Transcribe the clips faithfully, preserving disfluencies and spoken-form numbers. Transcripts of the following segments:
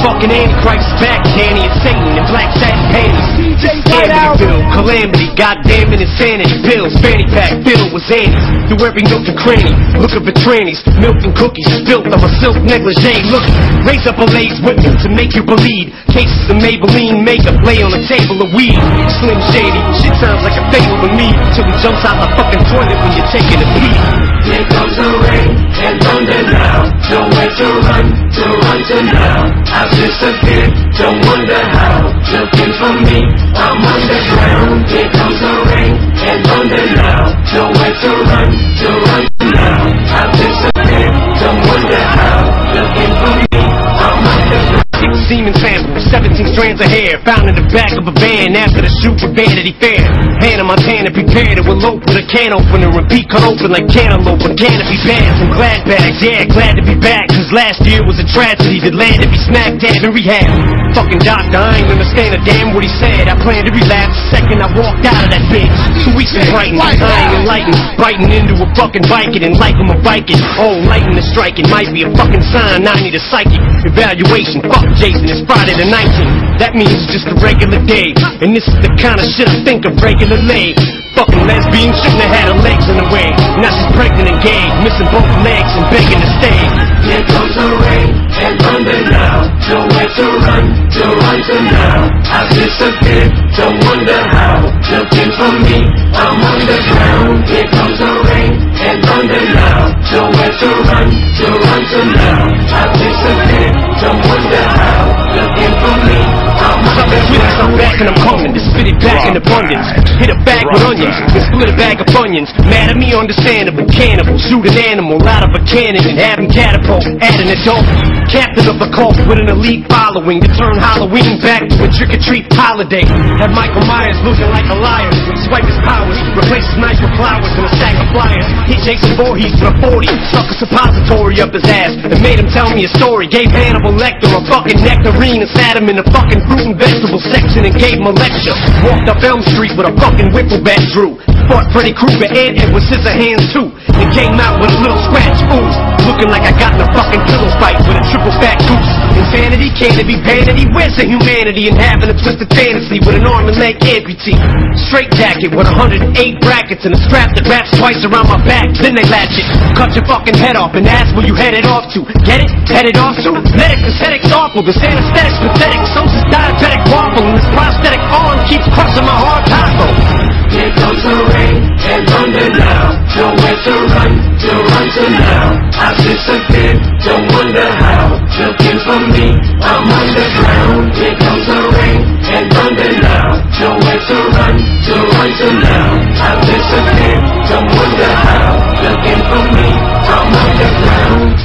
fucking Antichrist is back, Danny and Satan in black satin panties. Amityville, calamity, goddamn it, insanity. Bills, fanny pack, filled with zannies. Through every nook and cranny, looking for trannies. Milk and cookies, spilt on my silk negligee. Look, raise up a lace with me to make you believe. Cases of Maybelline makeup lay on a table of weed. Slim Shady, shit sounds like a fable to me. Till he jumps out the fucking toilet when you're taking a pee. Here comes the rain and thunder now. Nowhere to run, to run to now. I've disappeared, don't wonder how. Looking for me, I'm underground. Here comes the rain and thunder now. Nowhere to run, to run to now. I've disappeared, don't wonder how. Looking for me, I'm underground. Semen sample, seventeen strands of hair found in the back of a van after the shoot with Vanity Fair. Hannah Montana prepared it with lope with a can opener and Pete cut open like cantaloupe and canopy bags and glad bags. Yeah, glad to be back, cause last year was a tragedy that landed me smack dab in rehab. Fucking doctor, I ain't understand a damn what he said. I planned to relapse the second I walked out of that bitch. Two weeks in Brighton, I ain't enlightened, biting into a fucking Viking and like I'm a Viking. Oh, lighting the striking might be a fucking sign I need a psychic evaluation. Fuck Jason, it's Friday the nineteenth. That means it's just a regular day, and this is the kind of shit I think of regularly. Fucking lesbian shouldn't have had her legs in the way. Now she's pregnant and gay, missing both legs and begging to stay. Here comes the rain and thunder now. Nowhere to run, to run to now. I've disappeared, don't wonder how. Looking for me, I'm underground. Here comes the rain and thunder now. Nowhere to run, to run to now. I've disappeared, don't wonder how. Looking for me, I'm underground. I'm back and I'm coming to spit it back in abundance. Hit a bag with onions and split a bag of bunions. Mad at me, understandable. Cannibal, shoot an animal out of a cannon and have him catapult. Add an adult, captain of the cult with an elite following to turn Halloween back to a trick-or-treat holiday. Have Michael Myers looking like a liar. Swipe his powers, replace his knife with flowers and a stack of flyers. Hit Jason Voorhees with a forty, stuck a suppository up his ass and made him tell me a story. Gave Hannibal Lecter a fucking nectarine and sat him in the fucking fruit and vegetable section and gave him a lecture. Walked up Elm Street with a fucking whippleback Drew. Fought Freddy Krueger and Edward Scissorhands too, and came out with a little scratch ooze, looking like I got in a fucking pillow fight with a triple fat goose. Insanity, can it be vanity? Where's the humanity in having a twisted fantasy with an arm and leg amputee? Straight jacket with one hundred eight brackets and a strap that wraps twice around my back. Then they latch it, cut your fucking head off and ask where you headed off to. Get it? Headed off to? Medic, aesthetic's awful. This anesthetic's pathetic. Sosa's diabetic waffle and this prosthetic arm keeps crushing my hard taco. Here comes the rain and thunder now. Nowhere to run, to run to now. I've disappeared, don't wonder how. Looking for me, I'm underground. Here comes the rain and thunder now. Nowhere to run, to run to now. I've disappeared, don't wonder how. Looking for me, I'm underground.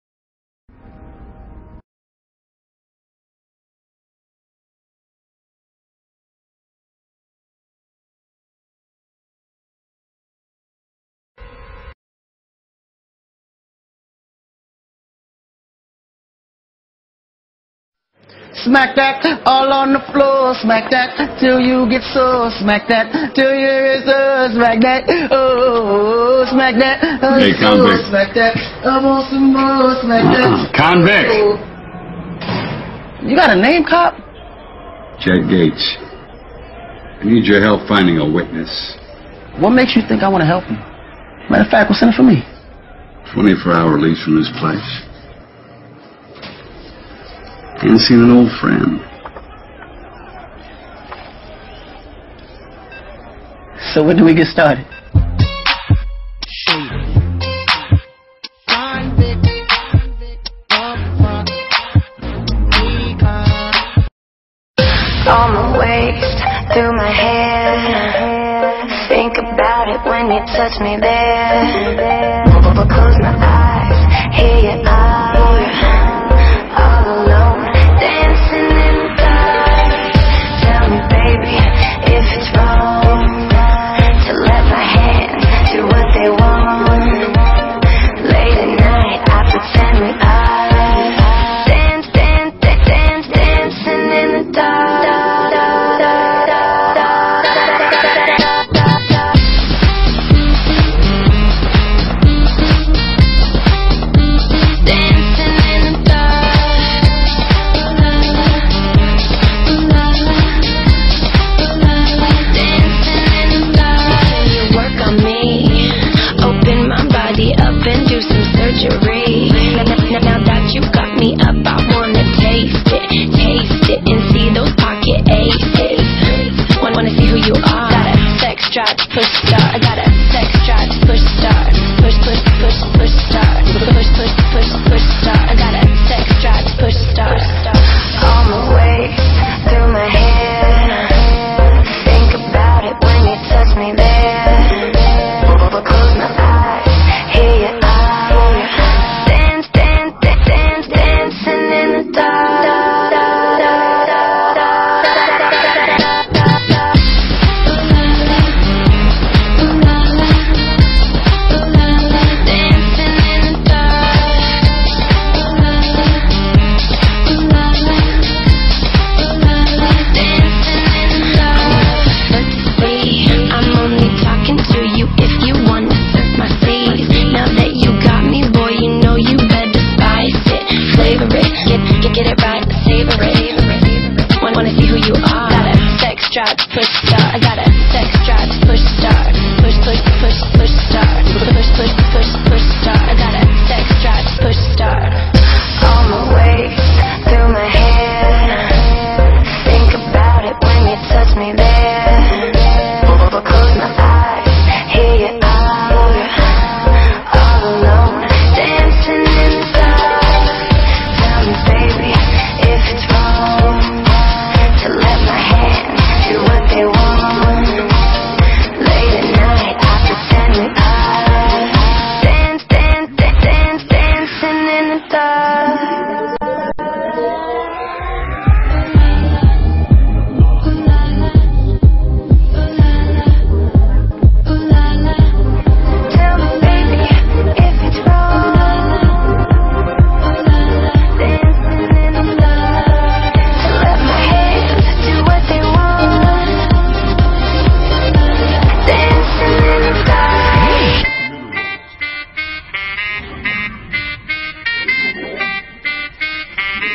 Smack that all on the floor, smack that till you get sore, smack that till you're sore, smack that, oh, smack that, oh, hey, convict. Smack that, I want some more, smack that. Convict. Oh. You got a name, cop? Jack Gates. I need your help finding a witness. What makes you think I want to help you? Matter of fact, what's in it for me? twenty-four hour release from this place. Ain't seen an old friend. So when do we get started? On my waist, through my hair. Think about it when you touch me there. Close my eyes, here you are. All alone, dancing in the dark. Tell me, baby, if it's wrong to let my hands do what they want. Late at night, I pretend we are. Dance, dance, dance, dance, dancing in the dark.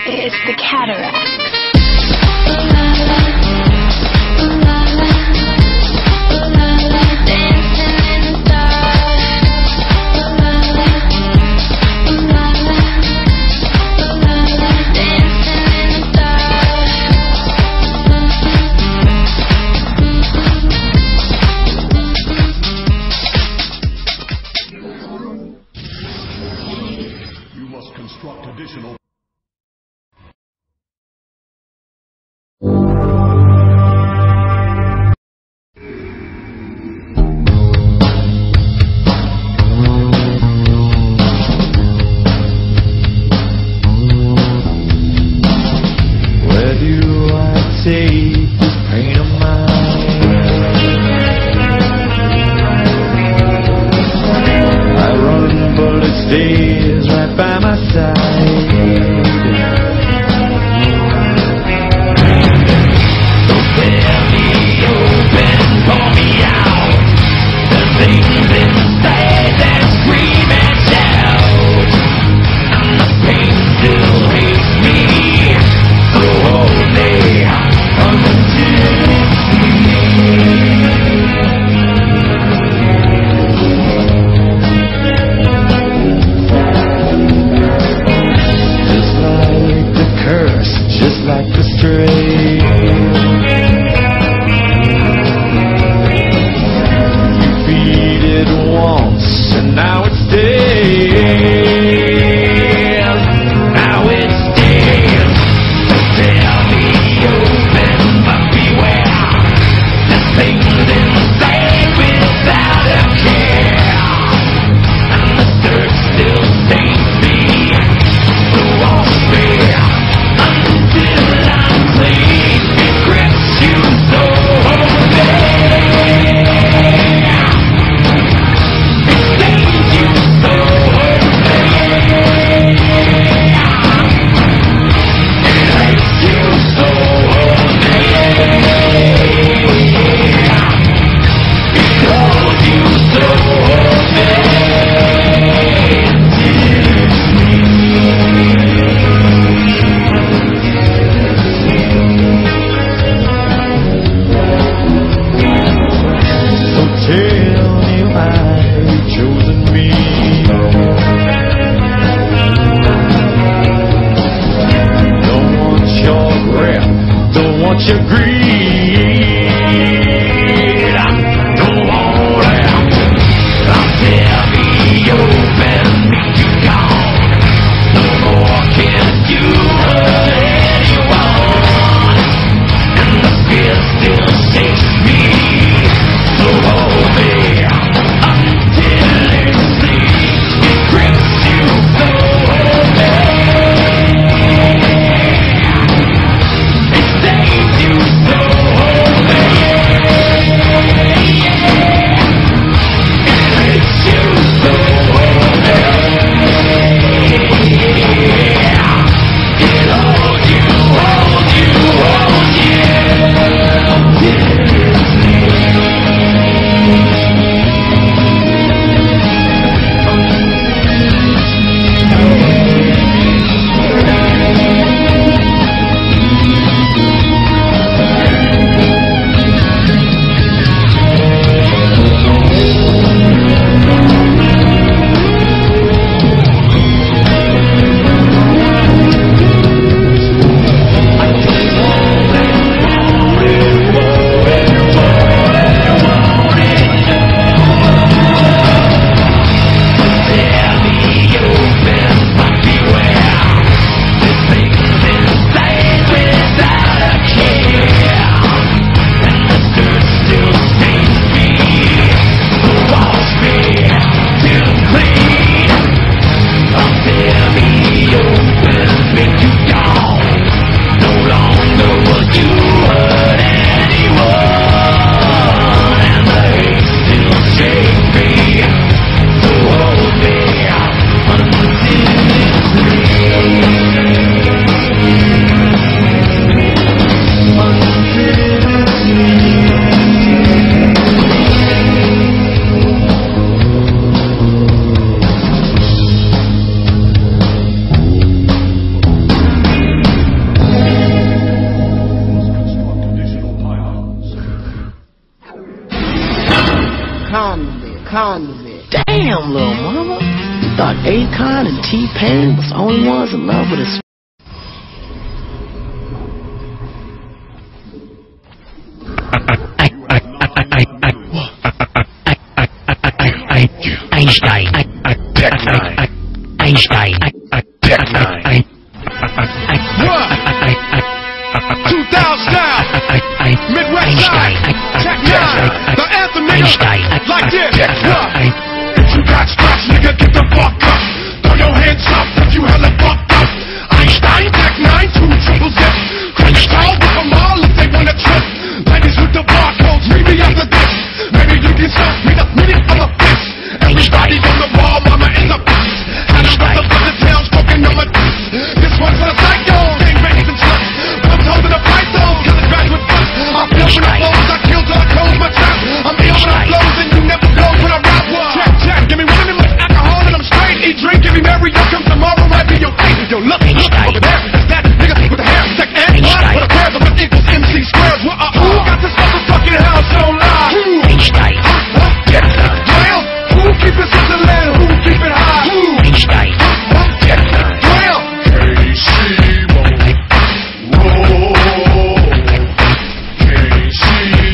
It's the cataracts. Construct additional. Where do I take this pain of mine? I run, but it stays right by my side. So tear me open, pour me out. The things inside that scream and shout, and the pain still hates me. So hold me until it's just like the curse, just like the stray. You feed it once, and now it stays. Now it stays. So tear me open, but beware. There's things inside without a care, and the dirt still stains me. So hold me until I'm clean. It grips you, so hold me. It stains you, so hold me. It hurts you, so hold me. It holds you, so hold me. So tell me why you've chosen me. Don't want your grip, don't want your greed. I don't want it. I'll tear me open, make you gone. No more can you hurt anyone, and the fear still shakes me. So hold me until it sleeps. It grips you, so hold me. It stays you, so Akon was there. Damn, little mama. You thought Akon and T-Pain was the only ones in love with his... Einstein. Tech Nine. Einstein. Tech Nine. two thousand style. Midwest side. Tech Nine. The anthem, nigga. Like this. If you got scratch, nigga, get the fuck up. Throw your hands up if you hella fucked up. Einstein, Tech Nine, two triple zip. Crazy tall with them all if they wanna trip. Ladies with the barcodes, meet me after this. Maybe you can stop me the minute of a fist. Everybody on the wall, mama in the beat. Had a brother from the town smoking on my teeth. This one's for the psychos, ain't raised and sluts. Pumps holding the pythons, killing graduate butts. I feel when I falls, I kill till I close my trap. I'm the when I flows and you never close when I rap. Check, check, give me one of much alcohol and I'm straight. Eat, drink, give me Mary, yo, come tomorrow, might be your fate. Yo, look, look, over there, it's that nigga with the hair, tech and what? With a pair of what equals M C squares. What, uh, who got this motherfucking house on live? Einstein. Tech Nine. Well, who keep it in the land? Who keep it high? Who? Einstein. Tech Nine. Well, K C roll. K C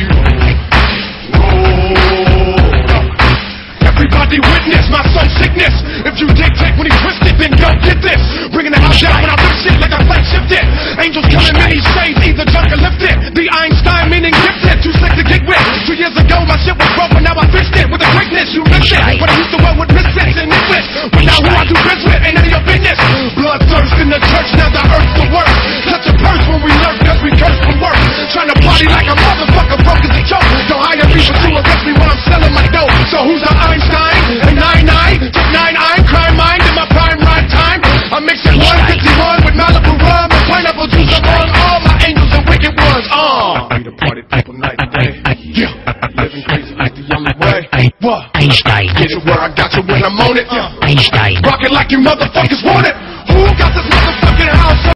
roll. Everybody witness my soul sickness. If you dictate when he twisted, then don't get this. Bringing the house down when I rip shit like I flame shifted. Angels coming many shades, either junk or lifted. The Einstein meaning gifted, too slick to get with. Two years ago my shit was broken, now I fixed it. With a quickness, you missed it. When I used to work with misfits and English. But now who I do business with ain't none of your business. Bloodthirst in the church, now the earth's the worst. Touch a purse when we lurk, cause we curse from work. Trying to party like a motherfucker, broke as a joke. Don't hire me for two arrest me when I'm selling my dough. So who's the Einstein? And nine nine, take nine I'm crime mind in my prime right time. I'm mixing one fifty-one with Malibu rum and pineapple juice among all my angels and wicked ones. Oh, I be the party people night and day. Yeah, living crazy like the only way. What? Einstein. Get it where I got you when I'm on it. Einstein. Rock it like you motherfuckers want it.